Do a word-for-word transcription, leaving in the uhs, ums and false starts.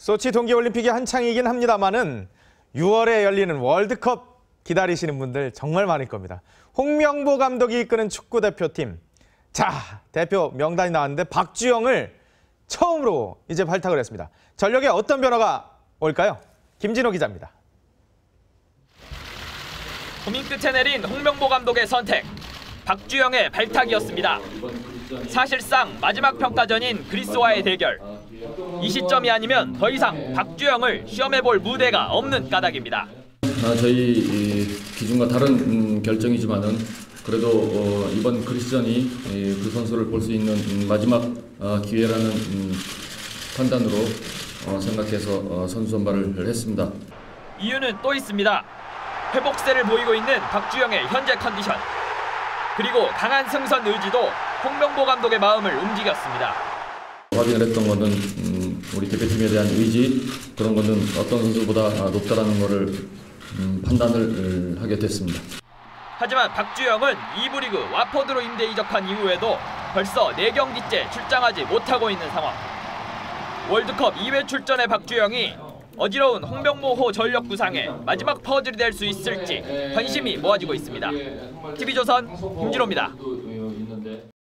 소치 동계올림픽이 한창이긴 합니다만은 유월에 열리는 월드컵 기다리시는 분들 정말 많을 겁니다. 홍명보 감독이 이끄는 축구대표팀. 자, 대표 명단이 나왔는데 박주영을 처음으로 이제 발탁을 했습니다. 전력에 어떤 변화가 올까요? 김진호 기자입니다. 고민 끝에 내린 홍명보 감독의 선택. 박주영의 발탁이었습니다. 사실상 마지막 평가전인 그리스와의 대결. 이 시점이 아니면 더 이상 박주영을 시험해볼 무대가 없는 까닭입니다. 아, 저희 기준과 다른 음, 결정이지만은 그래도 어, 이번 그리스전이 이, 그 선수를 볼 수 있는 음, 마지막 어, 기회라는 음, 판단으로 어, 생각해서 어, 선수 선발을 했습니다. 이유는 또 있습니다. 회복세를 보이고 있는 박주영의 현재 컨디션. 그리고 강한 승선 의지도 홍명보 감독의 마음을 움직였습니다. 확인을 했던 거는 음, 우리 대표팀에 대한 의지, 그런 거는 어떤 선수보다 높다라는 거를 음, 판단을 하게 됐습니다. 하지만 박주영은 이 부 리그 와포드로 임대 이적한 이후에도 벌써 네 경기째 출장하지 못하고 있는 상황. 월드컵 이 회 출전의 박주영이 어지러운 홍명보호 전력 구상에 마지막 퍼즐이 될 수 있을지 관심이 모아지고 있습니다. 티비조선 김진호입니다.